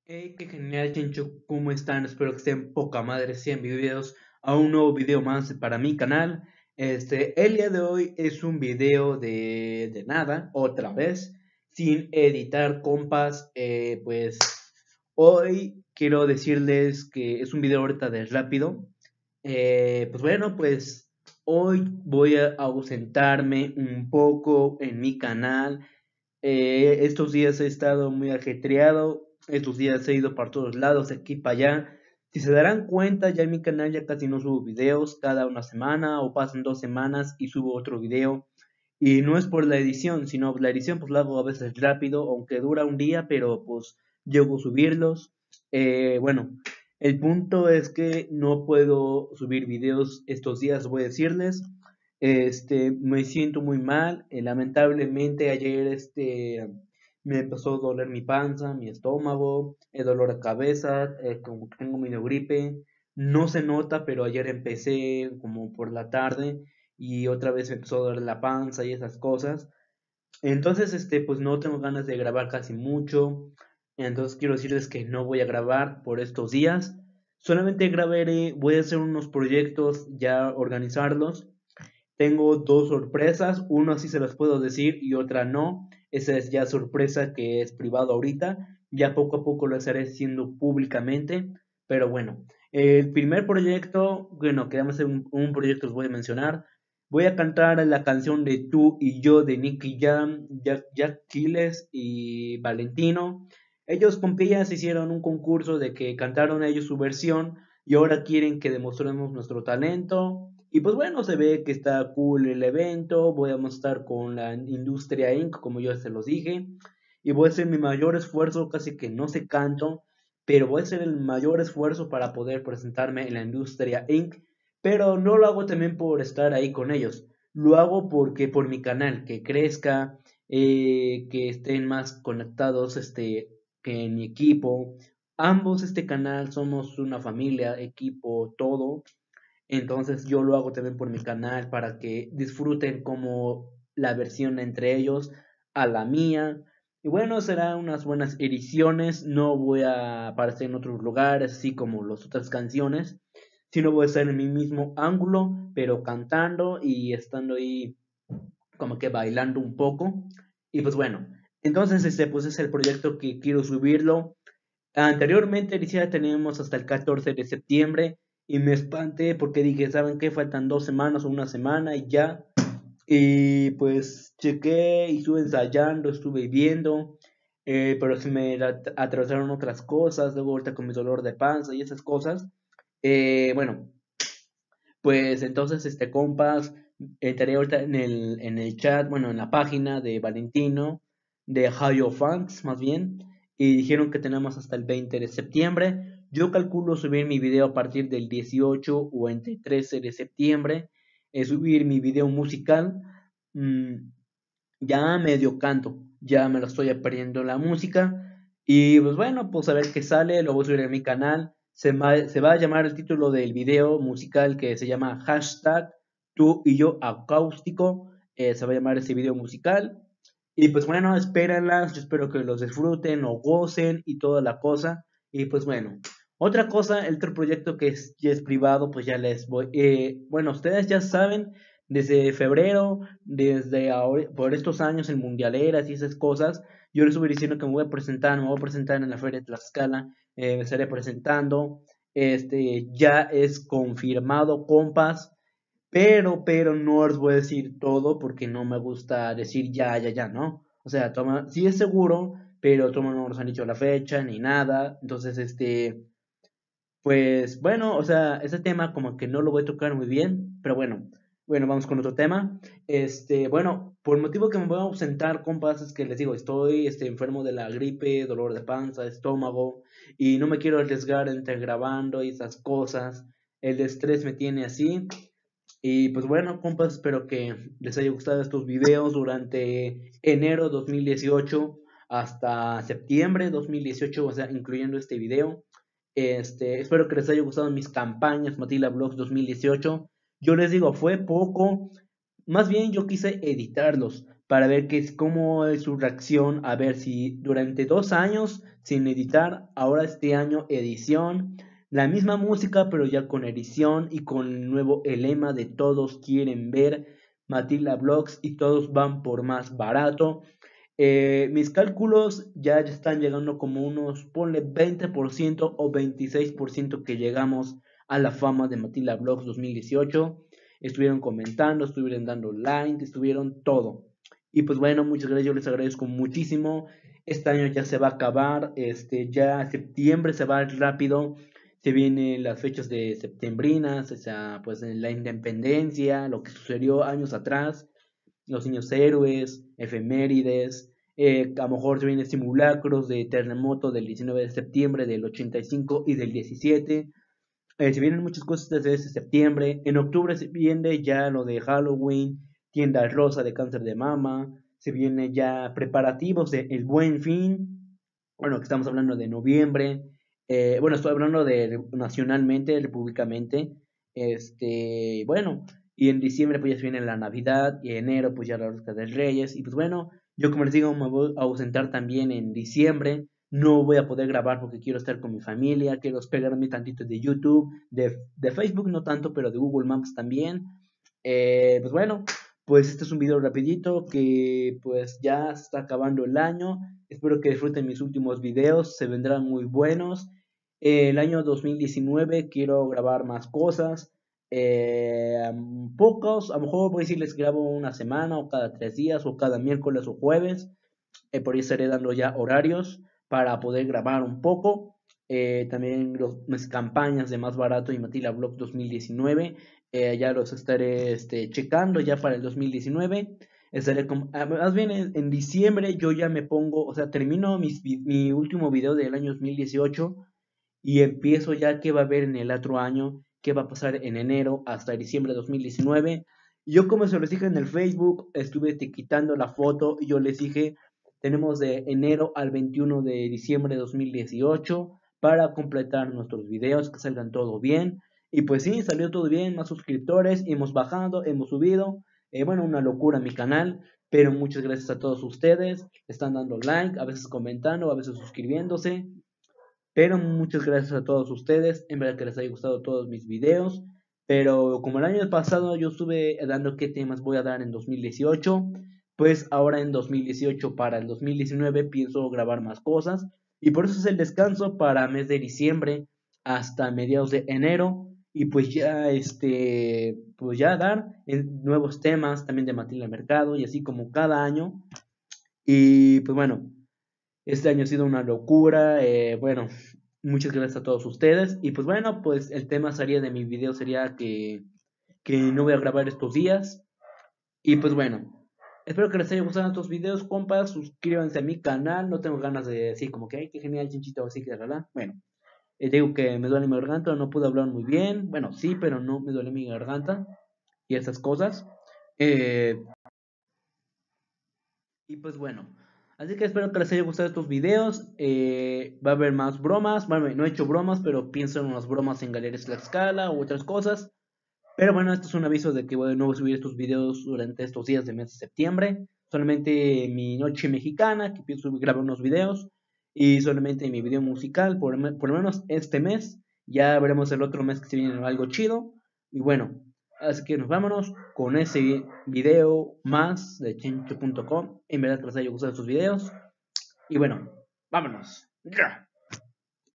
Hey, qué genial, Chencho, ¿cómo están? Espero que estén poca madre, sean videos a un nuevo video más para mi canal. El día de hoy es un video de nada, otra vez, sin editar, compas. Pues hoy quiero decirles que es un video ahorita de rápido. Pues bueno, pues hoy voy a ausentarme un poco en mi canal. Estos días he estado muy ajetreado, estos días he ido para todos lados, de aquí para allá. Si se darán cuenta, ya en mi canal ya casi no subo videos cada una semana o pasan 2 semanas y subo otro video. Y no es por la edición, sino la edición pues la hago a veces rápido, aunque dura un día, pero pues llego a subirlos. Bueno, el punto es que no puedo subir videos estos días, voy a decirles. Me siento muy mal. Lamentablemente ayer me empezó a doler mi panza, mi estómago, el dolor de cabeza, como que tengo medio gripe. No se nota, pero ayer empecé como por la tarde y otra vez me empezó a doler la panza y esas cosas. Entonces, pues no tengo ganas de grabar casi mucho. Entonces quiero decirles que no voy a grabar por estos días. Solamente grabaré, voy a hacer unos proyectos, ya organizarlos. Tengo dos sorpresas, una sí se las puedo decir y otra no. Esa es ya sorpresa que es privado ahorita. Ya poco a poco lo estaré haciendo públicamente. Pero bueno, el primer proyecto, bueno, que vamos a hacer un proyecto, os voy a mencionar. Voy a cantar la canción de Tú y Yo de Nicky Jam, Jack Quiles y Valentino. Ellos con pillas hicieron un concurso de que cantaron ellos su versión y ahora quieren que demostremos nuestro talento. Y pues bueno, se ve que está cool el evento. Voy a estar con la Industria Inc., como yo se los dije. Y voy a hacer mi mayor esfuerzo, casi que no sé canto, pero voy a hacer el mayor esfuerzo para poder presentarme en la Industria Inc. Pero no lo hago también por estar ahí con ellos. Lo hago porque por mi canal, que crezca, que estén más conectados que en mi equipo. Ambos este canal somos una familia, equipo, todo. Entonces yo lo hago también por mi canal para que disfruten como la versión entre ellos a la mía. Y bueno, serán unas buenas ediciones. No voy a aparecer en otros lugares, así como las otras canciones, sino voy a estar en mi mismo ángulo, pero cantando y estando ahí como que bailando un poco. Y pues bueno, entonces pues es el proyecto que quiero subirlo. Anteriormente decía teníamos hasta el 14 de septiembre y me espanté porque dije, ¿saben qué? Faltan 2 semanas o una semana y ya. Y pues chequé y estuve ensayando, estuve viendo, pero se me atravesaron otras cosas, luego ahorita con mi dolor de panza y esas cosas. Bueno, pues entonces, compas, entré ahorita en el chat, bueno, en la página de Valentino, de Hayo Funks, más bien, y dijeron que tenemos hasta el 20 de septiembre. Yo calculo subir mi video a partir del 18 o entre 13 de septiembre, subir mi video musical. mm, ya medio canto, ya me lo estoy aprendiendo la música. Y pues bueno, pues a ver qué sale, lo voy a subir en mi canal. Se va a llamar el título del video musical que se llama hashtag tú y yo acústico. Se va a llamar ese video musical. Y pues bueno, espérenlas, yo espero que los disfruten o gocen y toda la cosa. Y pues bueno, otra cosa, el otro proyecto que ya es privado, pues ya les voy. Bueno, ustedes ya saben, desde febrero, desde ahora, por estos años en mundialeras y esas cosas, yo les estuve diciendo que me voy a presentar en la Feria de Tlaxcala, me estaré presentando. Ya es confirmado, compas. Pero no os voy a decir todo porque no me gusta decir ya, ya, ya, ¿no? O sea, toma, sí es seguro, pero toma no nos han dicho la fecha ni nada. Entonces, pues bueno, o sea, ese tema como que no lo voy a tocar muy bien, pero bueno, vamos con otro tema. Bueno, por el motivo que me voy a ausentar, compas, es que les digo, estoy enfermo de la gripe, dolor de panza, estómago, y no me quiero arriesgar entre grabando y esas cosas. El estrés me tiene así. Y pues bueno, compas, espero que les haya gustado estos videos durante enero 2018 hasta septiembre 2018, o sea, incluyendo este video. Espero que les haya gustado mis campañas Matila Vlogs 2018. Yo les digo, fue poco, más bien yo quise editarlos, para ver cómo es su reacción, a ver si durante 2 años sin editar, ahora este año edición, la misma música pero ya con edición y con el nuevo lema de todos quieren ver Matilda Vlogs y todos van por más barato. Mis cálculos ya están llegando como unos, ponle 20% o 26% que llegamos a la fama de Matilda Vlogs 2018. Estuvieron comentando, estuvieron dando like, estuvieron todo. Y pues bueno, muchas gracias, yo les agradezco muchísimo. Este año ya se va a acabar, ya septiembre se va rápido. Se vienen las fechas de septembrinas, o sea, pues en la independencia, lo que sucedió años atrás, los niños héroes, efemérides, a lo mejor se vienen simulacros de terremoto del 19 de septiembre del 85 y del 17. Se vienen muchas cosas desde ese septiembre. En octubre se viene ya lo de Halloween, tienda rosa de cáncer de mama. Se viene ya preparativos de El Buen Fin. Bueno, que estamos hablando de noviembre. Bueno, estoy hablando de nacionalmente, repúblicamente. Bueno, y en diciembre pues ya se viene la Navidad. Y en enero pues ya la Rosca de Reyes. Y pues bueno, yo como les digo me voy a ausentar también en diciembre. No voy a poder grabar porque quiero estar con mi familia, quiero despegarme tantito de YouTube, de Facebook no tanto, pero de Google Maps también. Pues bueno, pues este es un video rapidito que pues ya se está acabando el año. Espero que disfruten mis últimos videos, se vendrán muy buenos. El año 2019 quiero grabar más cosas. Pocos, a lo mejor voy a decirles grabo una semana o cada 3 días o cada miércoles o jueves. Por ahí estaré dando ya horarios para poder grabar un poco. También mis campañas de Más Barato y Matilda Vlog 2019. Ya los estaré checando ya para el 2019. Más bien en diciembre yo ya me pongo, o sea, termino mi último video del año 2018 y empiezo ya qué va a haber en el otro año, qué va a pasar en enero hasta diciembre de 2019. Yo como se los dije en el Facebook, estuve quitando la foto y yo les dije, tenemos de enero al 21 de diciembre de 2018 para completar nuestros videos, que salgan todo bien. Y pues sí, salió todo bien, más suscriptores, hemos bajado, hemos subido. Bueno, una locura mi canal, pero muchas gracias a todos ustedes. Están dando like, a veces comentando, a veces suscribiéndose. Pero muchas gracias a todos ustedes. En verdad que les haya gustado todos mis videos. Pero como el año pasado yo estuve dando qué temas voy a dar en 2018, pues ahora en 2018 para el 2019 pienso grabar más cosas. Y por eso es el descanso para mes de diciembre hasta mediados de enero. Y pues ya pues ya dar nuevos temas también de Matilda Mercado y así como cada año. Y pues bueno, este año ha sido una locura. Bueno, muchas gracias a todos ustedes. Y pues bueno, pues el tema sería de mi video sería que no voy a grabar estos días. Y pues bueno, espero que les haya gustado estos videos, compas. Suscríbanse a mi canal. No tengo ganas de decir como que, ay, qué genial, chinchito, así que, ¿verdad? Bueno, digo que me duele mi garganta, no pude hablar muy bien. Bueno, sí, pero no me duele mi garganta y esas cosas. Eh, Y pues bueno, así que espero que les haya gustado estos videos. Va a haber más bromas. Bueno, no he hecho bromas, pero pienso en unas bromas en Galerías Tlaxcala u otras cosas. Pero bueno, esto es un aviso de que no voy a subir estos videos durante estos días de mes de septiembre. Solamente mi noche mexicana, que pienso grabar unos videos. Y solamente mi video musical, por lo menos este mes. Ya veremos el otro mes que se viene algo chido. Y bueno, así que nos vámonos con ese video más de chencho.com. En verdad que les haya gustado estos videos. Y bueno, vámonos. ¡Ya!